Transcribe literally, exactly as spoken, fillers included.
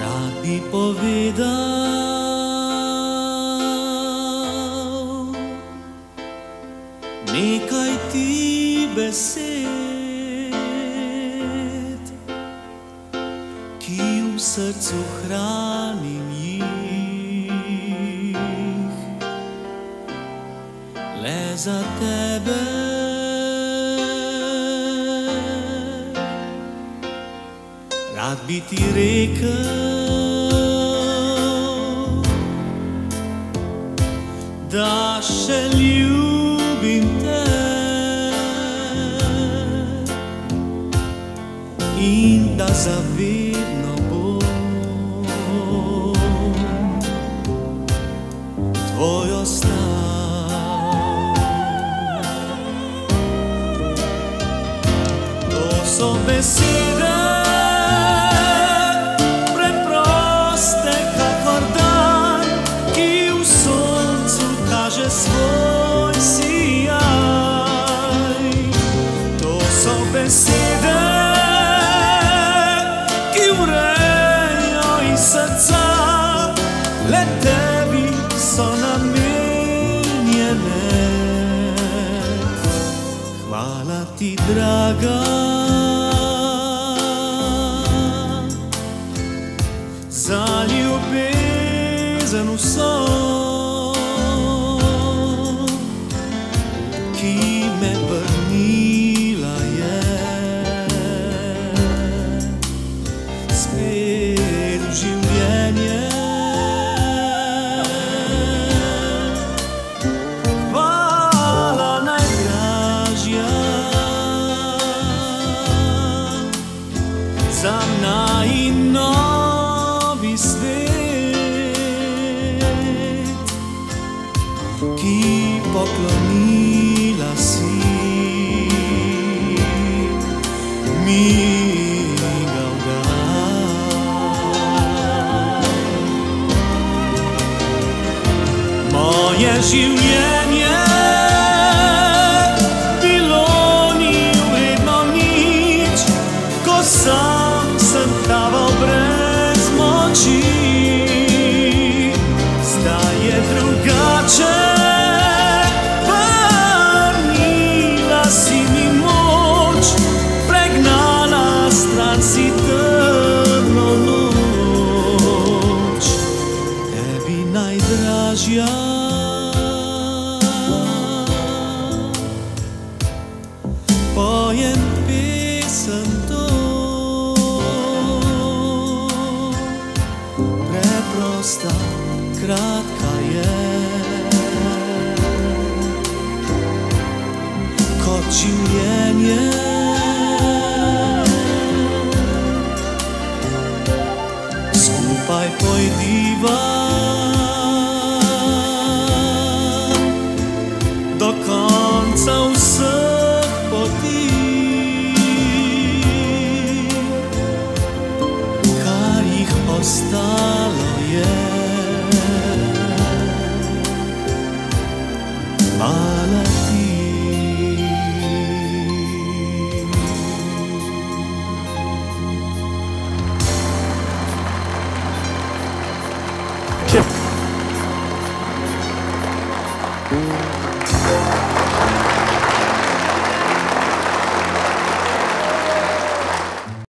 Rad bi povedal nekaj ti besed, ki v srcu hranim jih le za tebe. Rad bi ti rekel, da še ljubim te in da zavedno bom tvoj ostal. To so besede svoj sijaj. To so besede, ki vrejo iz srca, le tebi so namenjene. Hvala ti, draga, za ljubezen vso, ki me vrnila je spet v življenje. Hvala najdražja za najnovi svet, ki poklonila si mi ga vdal. Moje življenje bilo ni vredno nič, ko sam sem taval brez moči. Zdaj je drugače, si temno noč, tebi najdražja. Pojem pesem to, preprosta, kratka je, kot življenje. Skupaj pojdiva do konca vseh poti, kar jih ostalo je. Hvala ti. Thank you.